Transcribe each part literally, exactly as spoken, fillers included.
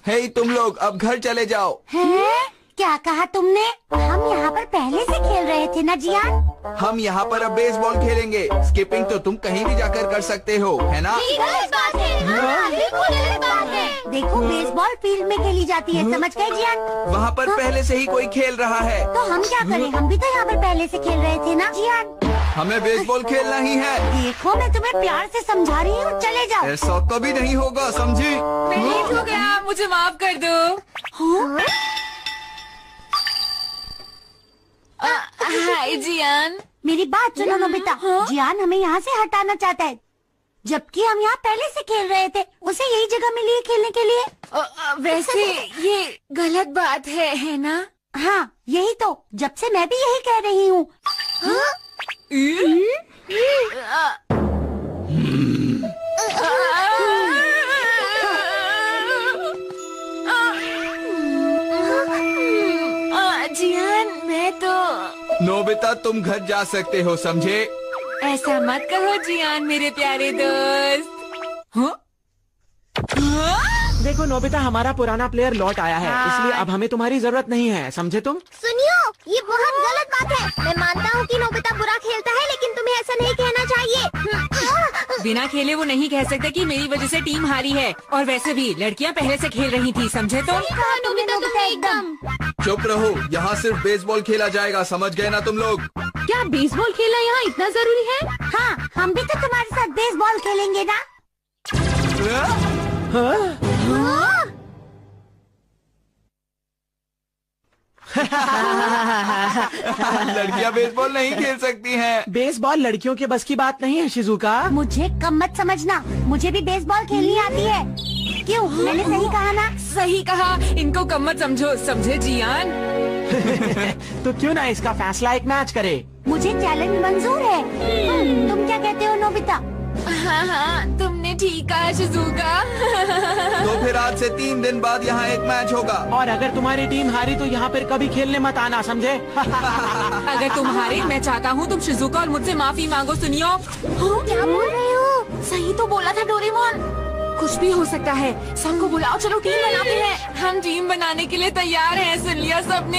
हे तुम लोग अब घर चले जाओ। हैं? क्या कहा तुमने? हम यहाँ पर पहले से खेल रहे थे ना जियान? हम यहाँ पर अब बेसबॉल खेलेंगे। स्किपिंग तो तुम कहीं भी जाकर कर सकते हो, है ना? ये गलत बात है। हाँ, बिल्कुल गलत बात है। देखो बेसबॉल फील्ड में खेली जाती है, समझ गए जियान? वहाँ पर हाँ? पहले से ही कोई खेल रहा है। तो हम क्या करें? हम भी तो यहाँ पर पहले से खेल रहे थे ना जियान? हमें बेसबॉल खेलना ही है। देखो मैं तुम्हें प्यार से समझा रही हूँ, चले जाओ। ऐसा कभी नहीं होगा, समझी? मैं लेट हो गया, मुझे माफ कर दो। हाँ? हाय जियान। मेरी बात सुनो नोबिता, जियान हमें यहाँ से हटाना चाहता है, जबकि हम यहाँ पहले से खेल रहे थे। उसे यही जगह मिली है खेलने के लिए। अ, अ, वैसे ये गलत बात है, है ना? हाँ यही तो, जब से मैं भी यही कह रही हूँ। हाँ? जियान मैं तो। नोबिता तुम घर जा सकते हो, समझे? ऐसा मत कहो जियान मेरे प्यारे दोस्त। हाँ? देखो नोबिता, हमारा पुराना प्लेयर लौट आया है, इसलिए अब हमें तुम्हारी जरूरत नहीं है, समझे तुम? सुनियो, ये बहुत गलत बात है। मैं मानता हूँ कि नोबिता बुरा खेलता है, लेकिन तुम्हें ऐसा नहीं कहना चाहिए। बिना खेले वो नहीं कह सकता कि मेरी वजह से टीम हारी है। और वैसे भी लड़कियाँ पहले से खेल रही थी, समझे तुम? नोबिता तुम एकदम। चुप रहो, यहाँ सिर्फ बेसबॉल खेला जाएगा, समझ गए ना तुम लोग? क्या बेसबॉल खेलना यहाँ इतना जरूरी है? हाँ, हम भी तो तुम्हारे साथ बेसबॉल खेलेंगे ना। हाँ? लड़कियाँ बेसबॉल नहीं खेल सकती हैं। बेसबॉल लड़कियों के बस की बात नहीं है शिजुका। मुझे कम मत समझना, मुझे भी बेसबॉल खेलनी आती है। क्यों, मैंने सही कहा ना? सही कहा, इनको कम मत समझो, समझे जियान? तो क्यों ना इसका फैसला एक मैच करे? मुझे चैलेंज मंजूर है। तुम क्या कहते हो नोबिता? हाँ हाँ, तुमने ठीक कहा शिजुका। तो फिर आज से तीन दिन बाद यहाँ एक मैच होगा। और अगर तुम्हारी टीम हारी तो यहाँ पर कभी खेलने मत आना, समझे? अगर तुम हारे, मैं चाहता हूँ तुम शिजुका और मुझसे माफी मांगो। सुनियो। क्या बोल रहे हो? सही तो बोला था डोरेमोन। कुछ भी हो सकता है, सबको बुलाओ, चलो टीम बनाते हैं। हम टीम बनाने के लिए तैयार हैं, सुन लिया सबने?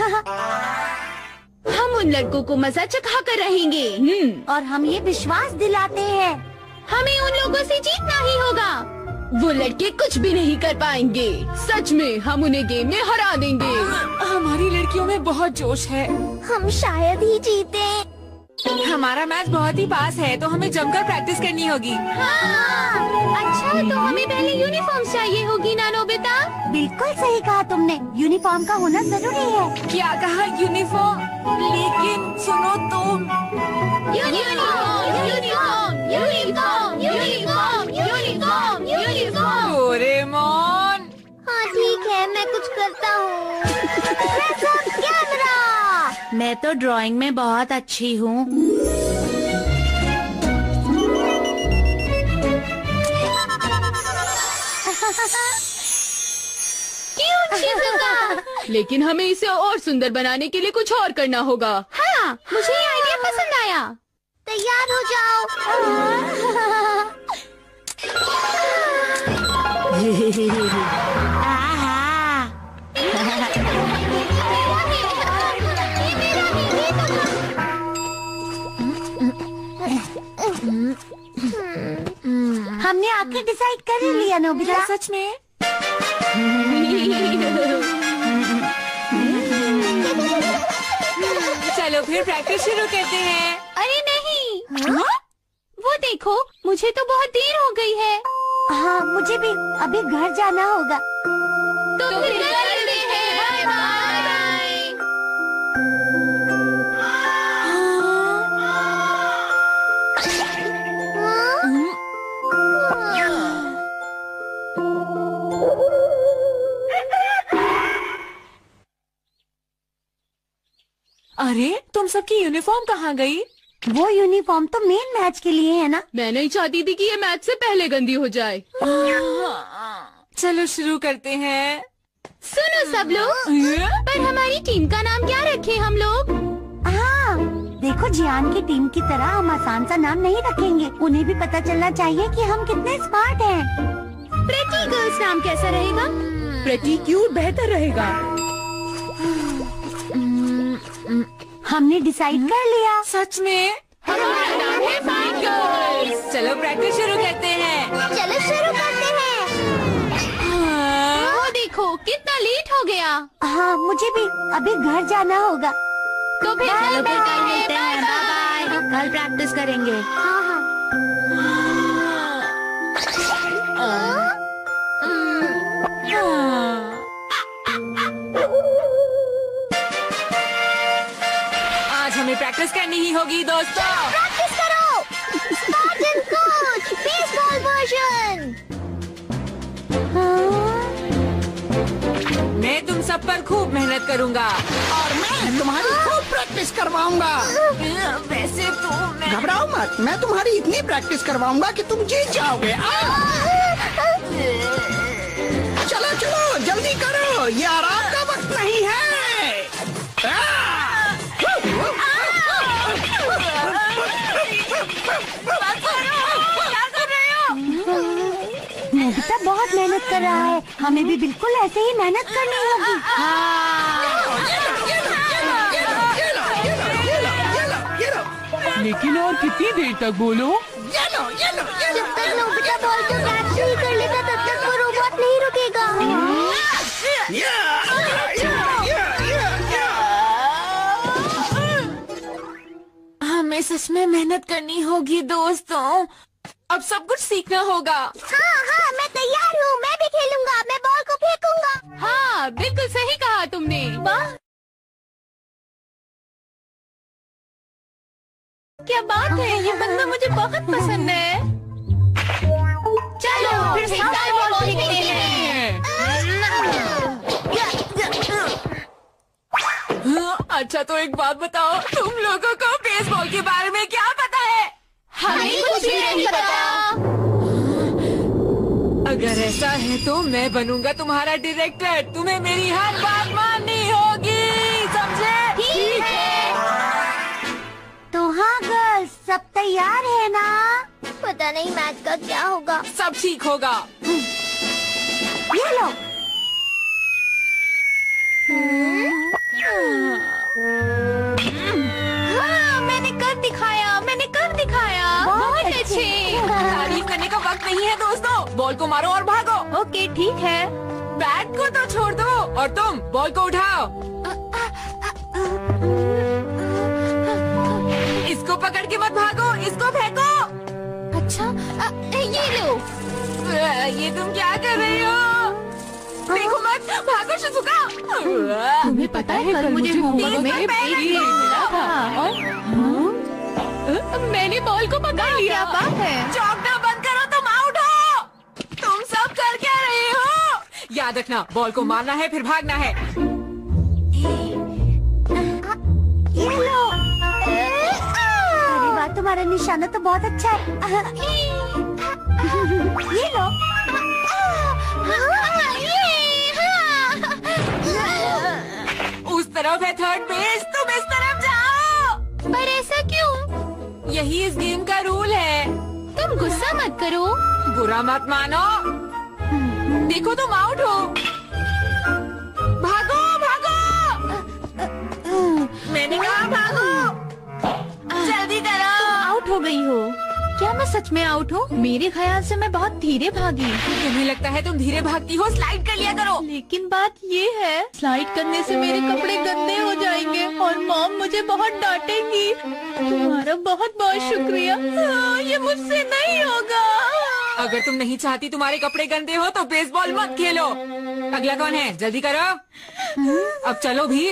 हम उन लड़कों को मजा चखा कर रहेंगे। हम्म। और हम ये विश्वास दिलाते हैं, हमें उन लोगों से जीतना ही होगा। वो लड़के कुछ भी नहीं कर पाएंगे। सच में हम उन्हें गेम में हरा देंगे। हमारी लड़कियों में बहुत जोश है। हम शायद ही जीते। हमारा मैच बहुत ही पास है, तो हमें जमकर प्रैक्टिस करनी होगी। हाँ, अच्छा तो हमें पहले यूनिफॉर्म चाहिए होगी ना नोबिता? बिल्कुल सही कहा तुमने, यूनिफॉर्म का होना जरूरी है। क्या कहा? यूनिफॉर्म? लेकिन सुनो तुम। Uniform, uniform, uniform, uniform, uniform, uniform. Doraemon. हाँ ठीक है, मैं कुछ करता हूँ। कैमरा। मैं तो ड्राइंग में बहुत अच्छी हूँ। क्यों शिजुका? लेकिन हमें इसे और सुंदर बनाने के लिए कुछ और करना होगा। हाँ, मुझे ये आइडिया पसंद आया। तैयार हो जाओ। हमने आखिर डिसाइड कर ही लिया नोबिता। सच में? चलो फिर प्रैक्टिस शुरू करते हैं। अरे नहीं। हाँ? वो देखो, मुझे तो बहुत देर हो गई है। हाँ मुझे भी, अभी घर जाना होगा। तो फिर मिलते हैं। Bye bye. अरे तुम सबकी यूनिफॉर्म कहाँ गई? वो यूनिफॉर्म तो मेन मैच के लिए है ना। मैं नहीं चाहती थी कि ये मैच से पहले गंदी हो जाए। चलो शुरू करते हैं। सुनो सब लोग, पर हमारी टीम का नाम क्या रखे हम लोग? हाँ देखो, जियान की टीम की तरह हम आसान सा नाम नहीं रखेंगे। उन्हें भी पता चलना चाहिए कि हम कितने स्मार्ट हैं। प्रेटी गर्ल्स नाम कैसा रहेगा? प्रेटी क्यूट बेहतर रहेगा। हमने डिसाइड कर लिया। सच में? हमारा नाम है फाइन गर्ल्स। चलो प्रैक्टिस शुरू करते हैं। चलो शुरू करते हैं। हाँ। वो देखो कितना लेट हो गया। हाँ मुझे भी अभी घर जाना होगा। तो फिर चलो फिर कल बाय मिलते हैं। Bye bye. कल प्रैक्टिस करेंगे। हाँ हाँ। आज हमें प्रैक्टिस करनी ही होगी दोस्तों। प्रैक्टिस करो। Spartan coach baseball version. मैं तुम सब पर खूब मेहनत करूंगा और मैं तुम्हारी खूब प्रैक्टिस करवाऊंगा। वैसे तो मैं घबराओ मत, मैं तुम्हारी इतनी प्रैक्टिस करवाऊंगा कि तुम जीत जाओगे। आओ। चलो चलो जल्दी करो, ये आराम का वक्त नहीं है। नोबिता बहुत मेहनत कर रहा है, हमें भी बिल्कुल ऐसे ही मेहनत करनी होगी। लेकिन और कितनी देर तक बोलो? जब तक नोबिता बॉल को कैच नहीं कर लेता तब तक वो रोबोट नहीं रुकेगा। हमें सच में मेहनत करनी होगी दोस्तों। अब सब कुछ सीखना होगा। हाँ हाँ मैं तैयार हूँ, मैं भी खेलूंगा, मैं बॉल को फेंकूंगा। हाँ बिल्कुल सही कहा तुमने। वाह क्या बात है, ये बंदा मुझे बहुत पसंद है। चलो फिर से बॉल खेलते हैं। हाँ, अच्छा तो एक बात बताओ, तुम लोगों को बेसबॉल के बारे में क्या पता है? हमें कुछ भी नहीं पता। अगर ऐसा है तो मैं बनूंगा तुम्हारा डायरेक्टर। तुम्हें मेरी हर बात माननी होगी, समझे? ठीक है। तो हाँ गर्ल्स, सब तैयार है ना? पता नहीं मैच का क्या होगा। सब ठीक होगा। ये लो। हाँ मैंने कर दिखाया, मैंने कर दिखाया। बहुत अच्छे। तारीफ करने का वक्त नहीं है दोस्तों, बॉल को मारो और भागो। ओके ठीक है। बैट को तो छोड़ दो और तुम बॉल को उठाओ। इसको पकड़ के मत भागो, इसको फेंको। अच्छा अ, ये लो। अ, ये तुम क्या कर रही हो? देखो मत, भागो शिजुका। तुम्हें पता है कल मुझे होमवर्क में एक ग्रेड मिला था और हाँ? मैंने बॉल को पकड़ लिया। बात है। चौकना बंद करो, तुम आउट हो। तुम सब कर क्या रहे हो? याद रखना, बॉल को मारना है फिर भागना है। ये लो। अरे वाह, तुम्हारा निशाना तो बहुत अच्छा है। ये लो। उस तरफ है थर्ड बेस, तुम इस तरफ जाओ। पर ऐसा क्यों? यही इस गेम का रूल है। तुम गुस्सा मत करो। बुरा मत मानो। देखो तुम आउट हो। भागो भागो। मैंने कहा भागो। जल्दी करो। आउट हो गई हो। क्या मैं सच में आउट हूँ? मेरे ख्याल से मैं बहुत धीरे भागी। तुम्हें लगता है तुम धीरे भागती हो? स्लाइड कर लिया करो। लेकिन बात ये है, स्लाइड करने से मेरे कपड़े गंदे हो जाएंगे और मॉम मुझे बहुत डांटेगी। तुम्हारा बहुत बहुत शुक्रिया। हाँ, ये मुझसे नहीं होगा। अगर तुम नहीं चाहती तुम्हारे कपड़े गंदे हो तो बेसबॉल मत खेलो। अगला कौन है? जल्दी करो। अब चलो भी।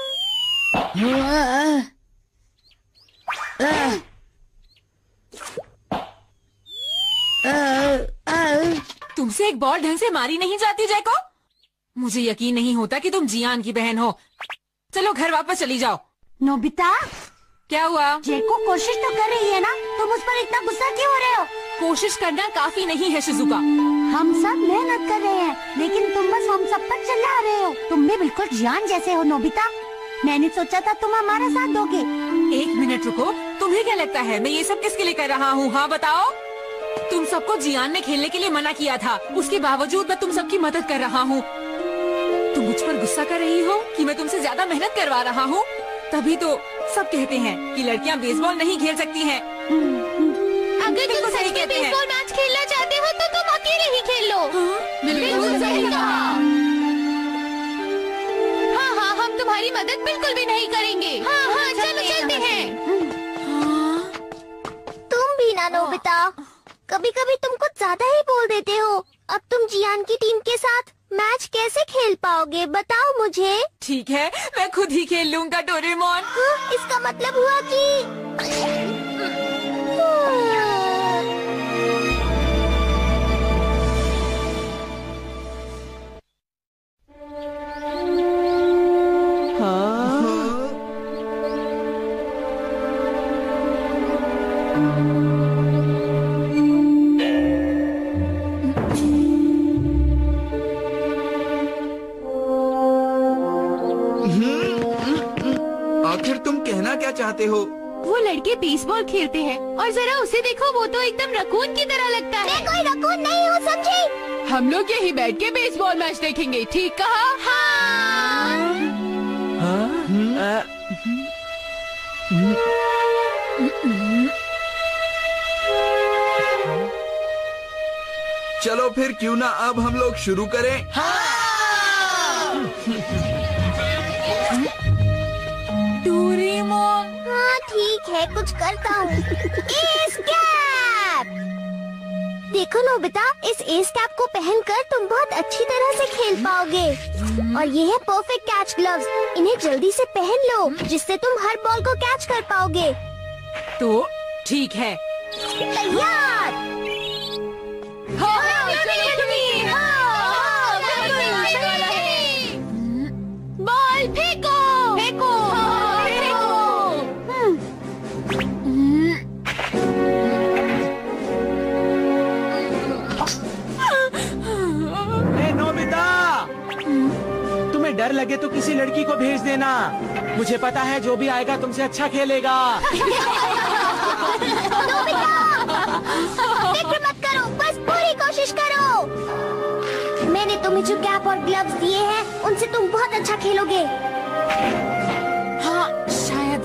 तुमसे एक बॉल ढंग से मारी नहीं जाती जैको। मुझे यकीन नहीं होता कि तुम जियान की बहन हो। चलो घर वापस चली जाओ। नोबिता, क्या हुआ? जेको कोशिश तो कर रही है ना, तुम उस पर इतना गुस्सा क्यों हो रहे हो? कोशिश करना काफी नहीं है शिजुका। हम सब मेहनत कर रहे हैं, लेकिन तुम बस हम सब पर चिल्ला रहे हो। तुम भी बिल्कुल जियान जैसे हो नोबिता। मैंने सोचा था तुम हमारा साथ दोगे। एक मिनट रुको, तुम्हें क्या लगता है मैं ये सब किसके लिए कर रहा हूँ? हाँ बताओ। तुम सबको जियान ने खेलने के लिए मना किया था, उसके बावजूद मैं तुम सबकी मदद कर रहा हूँ। तुम मुझ पर गुस्सा कर रही हो कि मैं तुमसे ज्यादा मेहनत करवा रहा हूँ? तभी तो सब कहते हैं कि लड़कियाँ बेसबॉल नहीं खेल सकती हैं। अगर तुम सही में बेसबॉल मैच खेलना चाहते हो तो तुम अकेले ही खेल लो। बिल्कुल सही कहा। हाँ हाँ, हम तुम्हारी मदद बिल्कुल भी नहीं करेंगे। हाँ हाँ, चलो चलते हैं। तुम भी ना नोबिता, कभी कभी तुम कुछ ज्यादा ही बोल देते हो। अब तुम जियान की टीम के साथ मैच कैसे खेल पाओगे, बताओ मुझे। ठीक है, मैं खुद ही खेल लूंगा डोरेमोन। हाँ, इसका मतलब हुआ कि आखिर तुम कहना क्या चाहते हो? वो लड़के बेसबॉल खेलते हैं और जरा उसे देखो, वो तो एकदम रकून की तरह लगता है। मैं कोई रकून नहीं हूँ, समझी? हम लोग यही बैठ के बेसबॉल मैच देखेंगे, ठीक कहा? हाँ। हाँ? चलो फिर क्यों ना अब हम लोग शुरू करें। डोरेमोन। हाँ ठीक है, कुछ करता हूँ। Ace cap! देखो नोबिता, इस एस कैप को पहनकर तुम बहुत अच्छी तरह से खेल पाओगे। और ये है परफेक्ट कैच ग्लव्स। इन्हें जल्दी से पहन लो, जिससे तुम हर बॉल को कैच कर पाओगे। तो ठीक है। तैयार? बॉल फेंको, फेंको, ए नोबिता, तुम्हें डर लगे तो किसी लड़की को भेज देना। मुझे पता है जो भी आएगा तुमसे अच्छा खेलेगा। फिक्र मत करो, बस पूरी कोशिश करो। मैंने तुम्हें जो कैप और ग्लव्स दिए हैं, उनसे तुम बहुत अच्छा खेलोगे। हाँ शायद।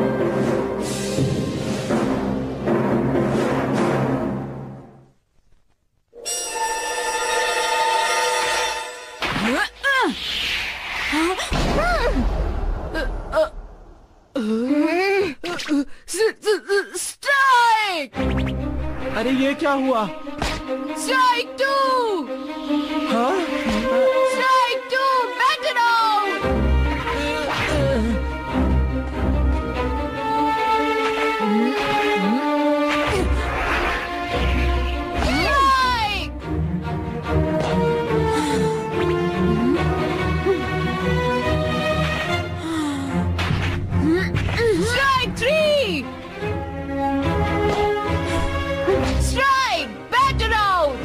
स्ट्राइक! अरे ये क्या हुआ? Strike two! हाँ? Strike two! Batter out! Strike three! Strike! Batter out!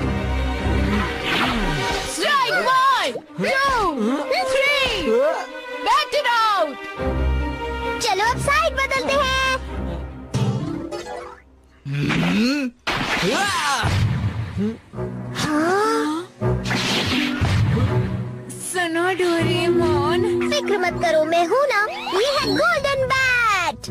Strike one! Two! Three! Batter out! चलो अब साइड बदलते हैं। सुनो डोरेमोन, फिक्र मत करो, मैं हूँ ना। ये है गोल्डन बैट।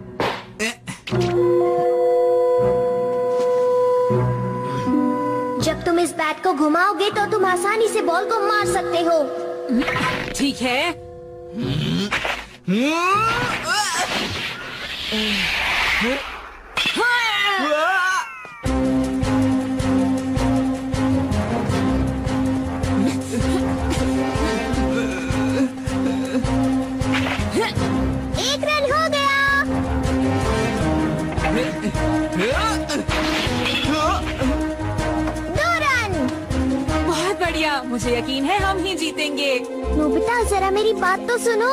जब तुम इस बैट को घुमाओगे तो तुम आसानी से बॉल को मार सकते हो। ठीक है। एक रन हो गया। दो रन। बहुत बढ़िया, मुझे यकीन है हम ही जीतेंगे। नोबिता जरा मेरी बात तो सुनो।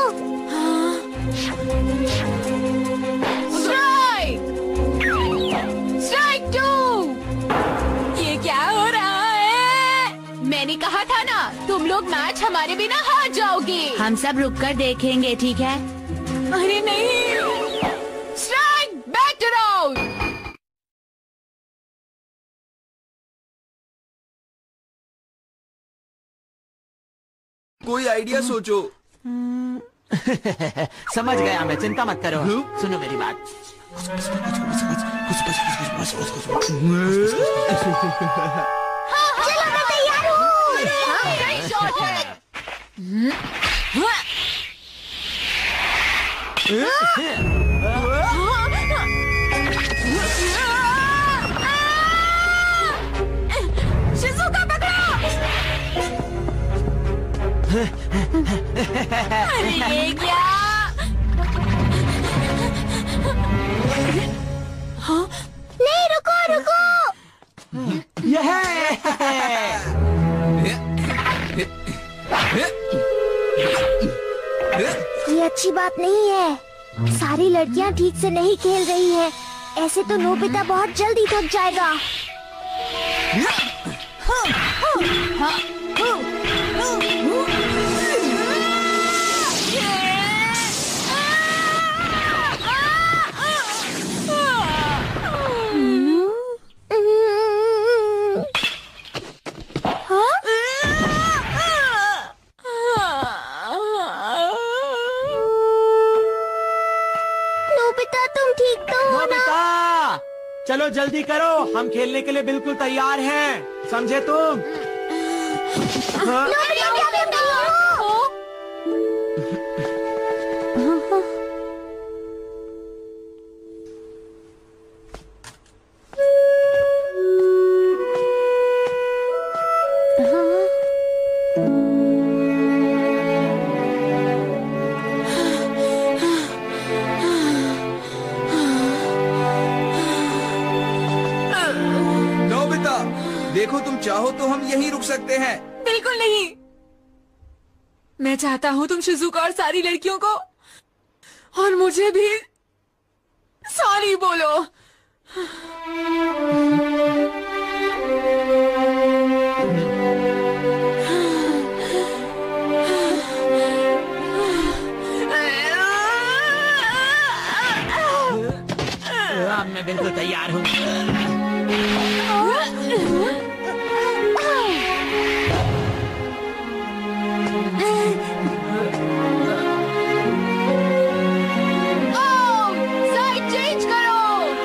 स्ट्राइक! Strike two! ये क्या हो रहा है? मैंने कहा था ना, तुम लोग मैच हमारे बिना हार जाओगे। हम सब रुक कर देखेंगे, ठीक है? अरे नहीं। स्ट्राइक! Batter out! कोई आइडिया सोचो। समझ गया मैं, चिंता मत करो। सुनो मेरी बात। चलो मैं तैयार हूँ। सही शॉट है। शिज़ुका पकड़ो। अरे ये क्या? हाँ? नहीं, रुको रुको। ये अच्छी बात नहीं है। सारी लड़कियां ठीक से नहीं खेल रही हैं। ऐसे तो नोबिता बहुत जल्दी थक जाएगा। नोबिता तुम ठीक तो हो ना? नोबिता, चलो जल्दी करो, हम खेलने के लिए बिल्कुल तैयार हैं, समझे तुम? हाँ? नोबिता क्या कर रही हो? नोबिता, देखो तुम चाहो तो हम यहीं रुक सकते हैं। बिल्कुल नहीं। मैं चाहता हूँ तुम शिज़ुका और सारी लड़कियों को और मुझे भी सॉरी बोलो। हाँ, मैं बिल्कुल तैयार हूँ। ओह, साइड चेंज करो।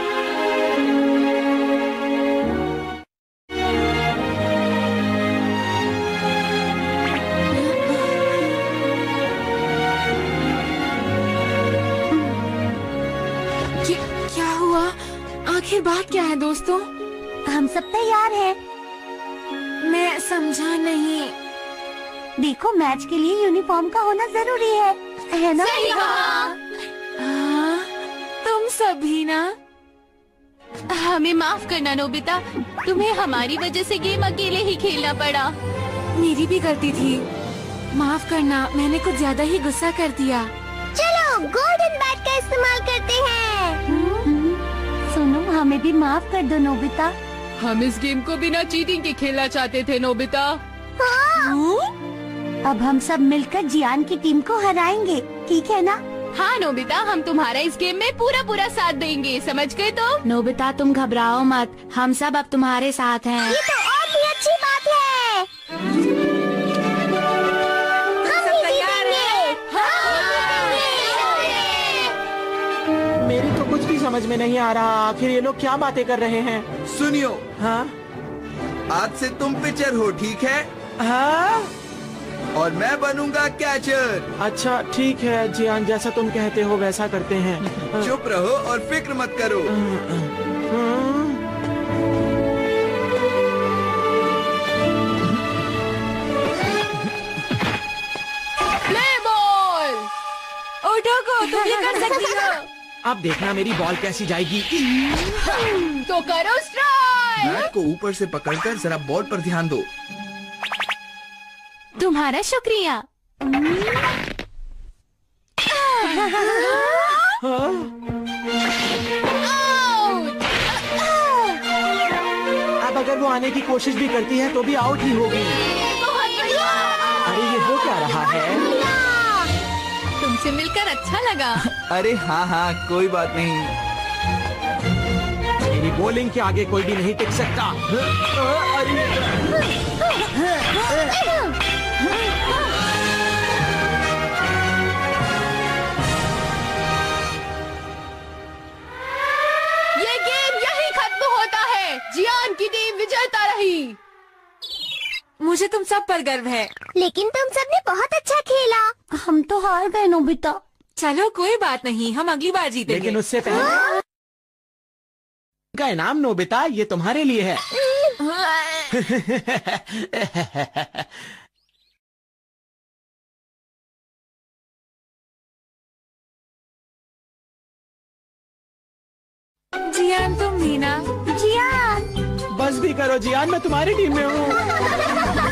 क्या, क्या हुआ? आखिर बात क्या है दोस्तों? हम सब तैयार हैं। मैं समझा नहीं। देखो, मैच के लिए यूनिफॉर्म का होना जरूरी है, है ना? सही कहा। हाँ, तुम सभी ना। हमें माफ करना नोबिता, तुम्हें हमारी वजह से गेम अकेले ही खेलना पड़ा। मेरी भी गलती थी, माफ करना। मैंने कुछ ज्यादा ही गुस्सा कर दिया। चलो गोल्डन बैट का इस्तेमाल करते हैं। सुनो, हमें भी माफ कर दो नोबिता। हम इस गेम को बिना चीटिंग के खेलना चाहते थे नोबिता। हाँ? अब हम सब मिलकर जियान की टीम को हराएंगे, ठीक है ना? हाँ नोबिता, हम तुम्हारा इस गेम में पूरा पूरा साथ देंगे, समझ गए तो? नोबिता तुम घबराओ मत, हम सब अब तुम्हारे साथ हैं। ये तो और भी अच्छी बात है। हम भी जीतेंगे। हाँ, मेरी तो कुछ भी समझ में नहीं आ रहा, आखिर ये लोग क्या बातें कर रहे हैं? सुनियो, हाँ? आज से तुम पिचर हो, ठीक है? हाँ? और मैं बनूंगा कैचर। अच्छा ठीक है जियान, जैसा तुम कहते हो वैसा करते हैं। चुप रहो और फिक्र मत करो। Play ball. उठो को, तुम ये कर सकती हो। अब देखना मेरी बॉल कैसी जाएगी। तो करो स्ट्राइक। बैट को ऊपर से पकड़कर जरा बॉल पर ध्यान दो। तुम्हारा शुक्रिया। अब अगर वो आने की कोशिश भी करती है तो भी आउट ही होगी। अरे ये हो क्या रहा है? तुमसे मिलकर अच्छा लगा। अरे हाँ हाँ, कोई बात नहीं। मेरी बॉलिंग के आगे कोई भी नहीं टिक सकता। अरे मुझे तुम सब पर गर्व है। लेकिन तुम सबने बहुत अच्छा खेला। हम तो हार गए नोबिता। चलो कोई बात नहीं, हम अगली बार जीतेंगे। लेकिन उससे पहले का इनाम नोबिता, ये तुम्हारे लिए है। जियान तुम भी ना। जियान बस भी करो जियान, मैं तुम्हारी टीम में हूँ।